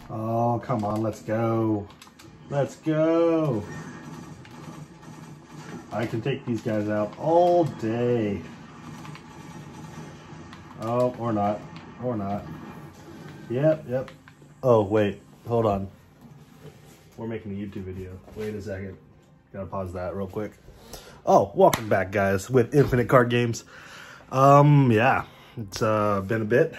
Oh, come on, let's go. Let's go. I can take these guys out all day. Oh, or not. Or not. Yep. Oh, wait. Hold on. We're making a YouTube video. Wait a second. Gotta pause that real quick. Oh, welcome back, guys, with Infinite Card Games. Yeah, it's been a bit.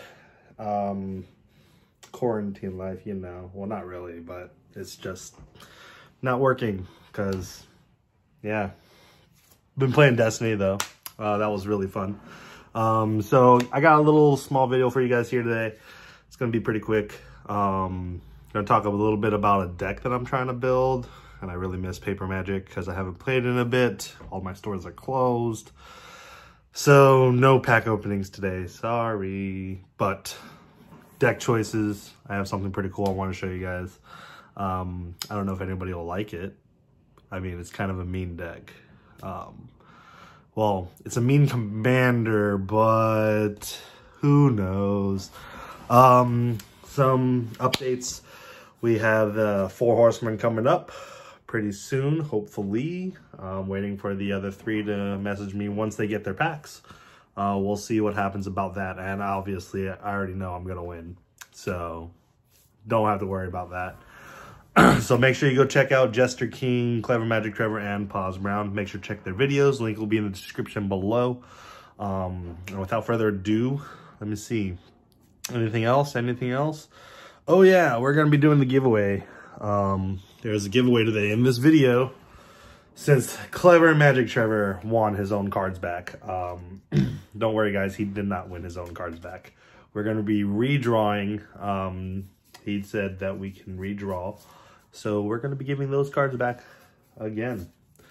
Quarantine life, you know. Well, not really, but it's just not working because, yeah. Been playing Destiny, though. That was really fun. So I got a little small video for you guys here today. It's going to be pretty quick. I'm going to talk a little bit about a deck that I'm trying to build. And I really miss Paper Magic because I haven't played in a bit. All my stores are closed. So no pack openings today. Sorry. But deck choices. I have something pretty cool I want to show you guys. I don't know if anybody will like it. I mean, it's kind of a mean deck. Well, it's a mean commander, but who knows? Some updates. We have the 4 Horsemen coming up pretty soon, hopefully. Waiting for the other 3 to message me once they get their packs. We'll see what happens about that. And obviously, I already know I'm going to win. So, don't have to worry about that. So make sure you go check out Jester King, Clever Magic Trevor, and Paz Brown. Make sure to check their videos. Link will be in the description below. And without further ado, let me see. Anything else? Oh yeah, we're going to be doing the giveaway. There's a giveaway today in this video. Since Clever Magic Trevor won his own cards back. Don't worry guys, he did not win his own cards back. We're going to be redrawing. He said that we can redraw. So we're going to be giving those cards back again.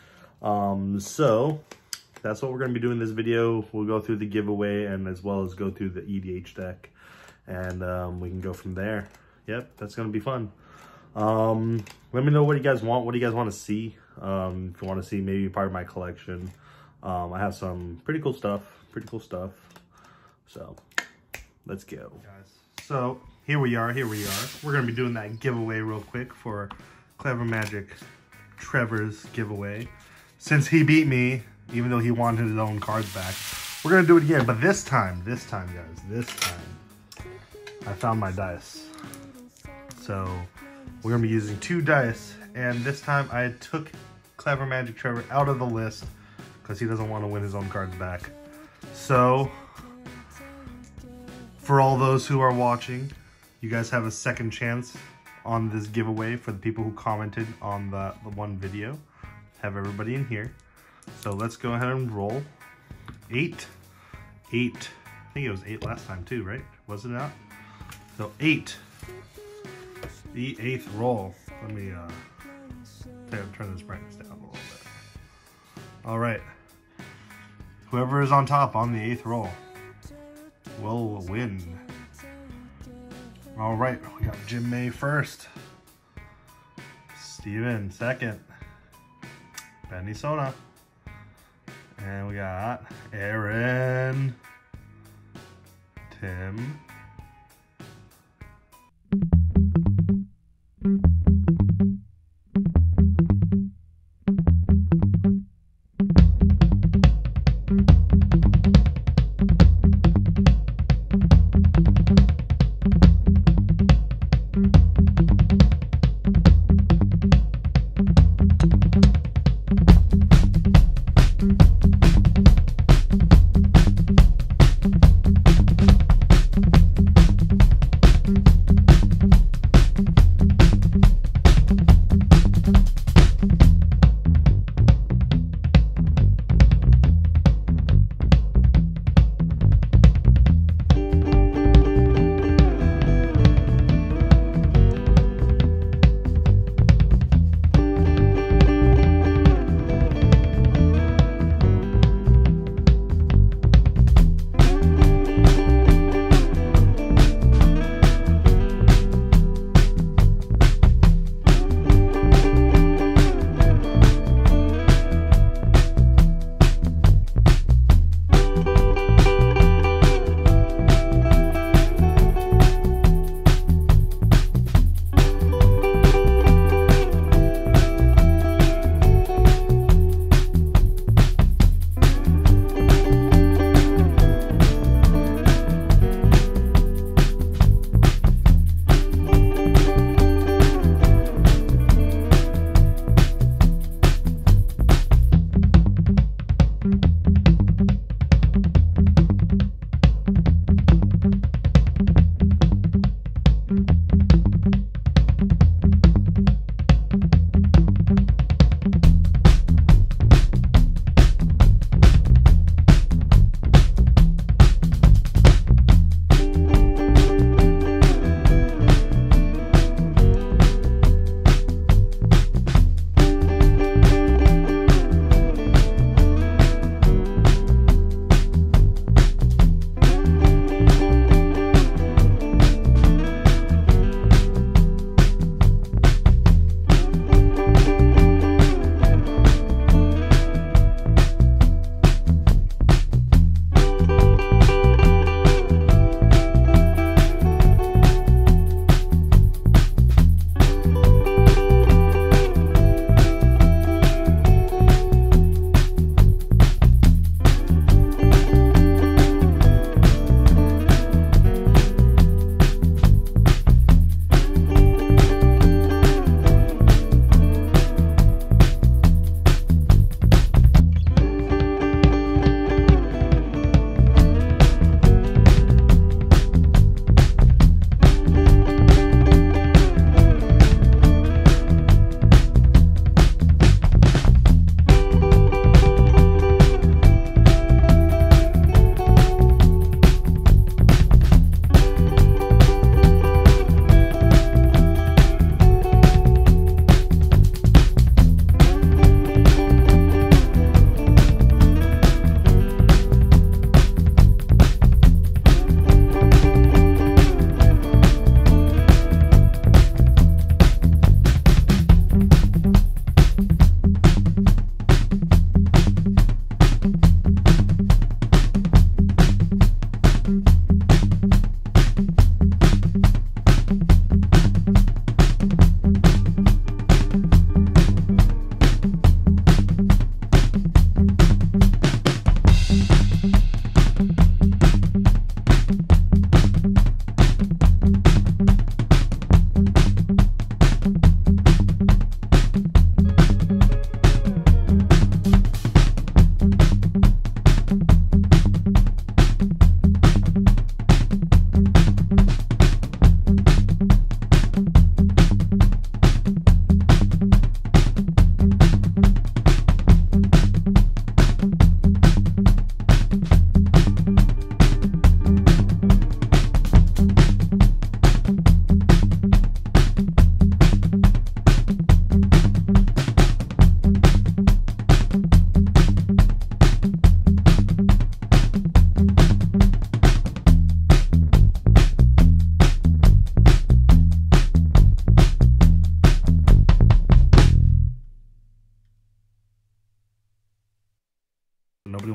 So that's what we're going to be doing in this video. We'll go through the giveaway and as well as go through the EDH deck. And we can go from there. Yep, that's going to be fun. Let me know what you guys want. What do you guys want to see? If you want to see maybe part of my collection. I have some pretty cool stuff. So let's go. Guys, so here we are. We're going to be doing that giveaway real quick for Clever Magic Trevor's giveaway. Since he beat me, even though he wanted his own cards back, we're going to do it again. But this time, guys, I found my dice. So we're going to be using 2 dice. And this time I took Clever Magic Trevor out of the list because he doesn't want to win his own cards back. So for all those who are watching, you guys have a second chance on this giveaway for the people who commented on the one video. Have everybody in here. So let's go ahead and roll. 8. I think it was 8 last time too, right? Was it not? So 8. The 8th roll. Let me turn this brightness down a little bit. All right. Whoever is on top on the 8th roll will win. All right, we got Jim May first, Steven second, Benny Sona, and we got Aaron, Tim,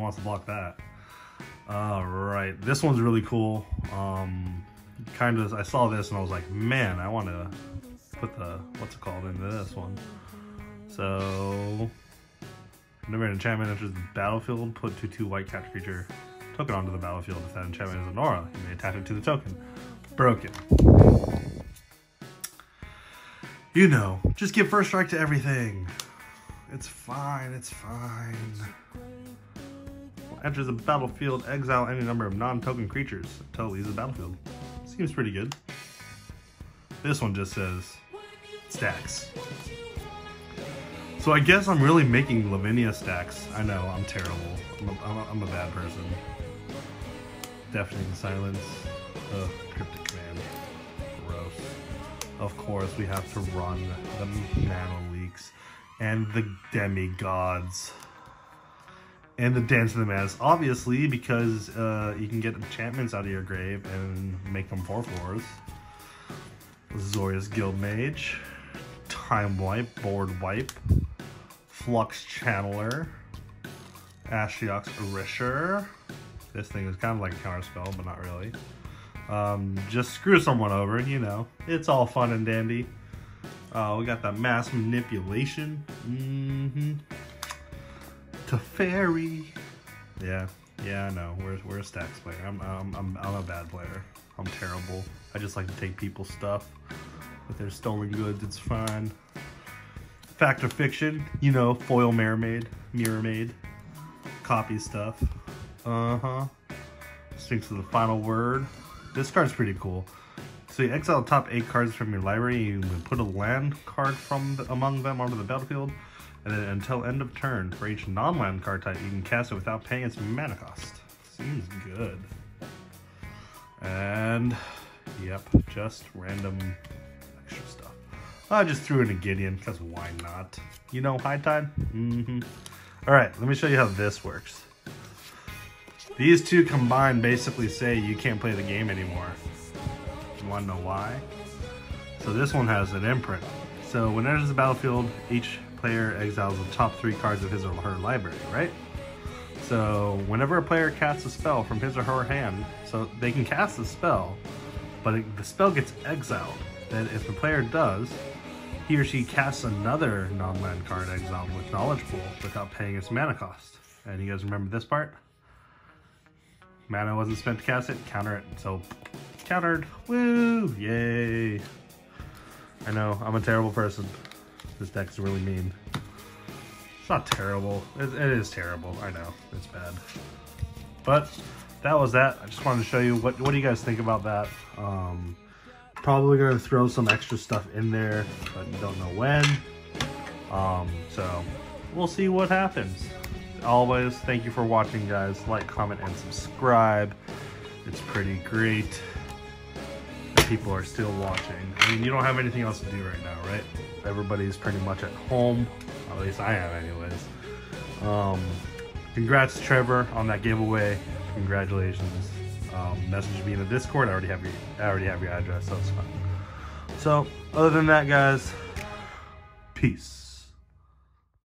wants to block that. All right, this one's really cool. Kind of, I saw this and I was like, man, I want to put the, what's it called, into this one. So, whenever an enchantment enters the battlefield, put 2/2 white capture creature token onto the battlefield. If that enchantment is an aura, you may attach it to the token. Broken. You know, just give first strike to everything. It's fine, it's fine. Enters the battlefield, exile any number of non-token creatures until it leaves the battlefield. Seems pretty good. This one just says stacks. So I guess I'm really making Lavinia stacks. I know, I'm terrible. I'm a bad person. Deafening silence. Ugh, cryptic command. Gross. Of course, we have to run the mana leaks and the demigods and the dance of the mass. Obviously, because you can get enchantments out of your grave and make them 4/4s. Azorius Guildmage, Time Wipe, Board Wipe, Flux Channeler, Ashiok's Erasure. This thing is kind of like a counter spell, but not really. Just screw someone over, you know. It's all fun and dandy. We got that Mass Manipulation. Teferi. Yeah, I know. We're a stacks player. I'm a bad player. I'm terrible. I just like to take people's stuff with their stolen goods. It's fine. Fact or fiction, you know, foil mirror maid, copy stuff. Sphinx of the Final Word. This card's pretty cool. So you exile the top 8 cards from your library. You can put a land card from among them onto the battlefield, and then until end of turn, for each non-land card type, you can cast it without paying its mana cost. Seems good. And yep, just random extra stuff. I just threw in a Gideon, because why not? You know, High Tide? Alright, let me show you how this works. These two combined basically say you can't play the game anymore. You want to know why? So this one has an imprint. So when it enters the battlefield, each player exiles the top 3 cards of his or her library, right? So whenever a player casts a spell from his or her hand, so they can cast the spell, but the spell gets exiled. Then if the player does, he or she casts another non-land card exiled with Knowledge Pool without paying its mana cost. And you guys remember this part? Mana wasn't spent to cast it, counter it. So, countered. Woo! Yay! I know, I'm a terrible person. This deck's really mean. It's not terrible. It is terrible. I know, it's bad. But that was that. I just wanted to show you what do you guys think about that. Probably gonna throw some extra stuff in there, but don't know when. So we'll see what happens. Always, thank you for watching, guys. Like, comment, and subscribe. It's pretty great that people are still watching. I mean, you don't have anything else to do right now, right? Everybody's pretty much at home. At least I am anyways. Congrats, Trevor, on that giveaway. Congratulations. Message me in the Discord. I already have your address, so it's fine. So, other than that, guys, peace.